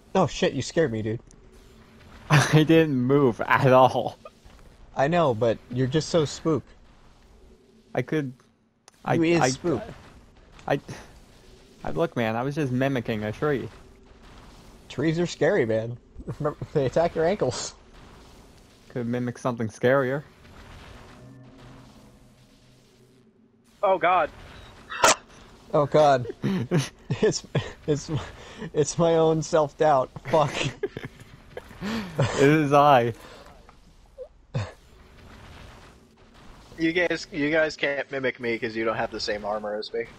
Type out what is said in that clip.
Oh shit, you scared me, dude. I didn't move at all. I know, but you're just so spook. I could, I, You is I, spook. I, look, man, I was just mimicking a tree. Trees are scary, man. They attack your ankles. Could mimic something scarier. Oh God. Oh god. It's it's it's my own self-doubt. Fuck. It is I. You guys can't mimic me because you don't have the same armor as me.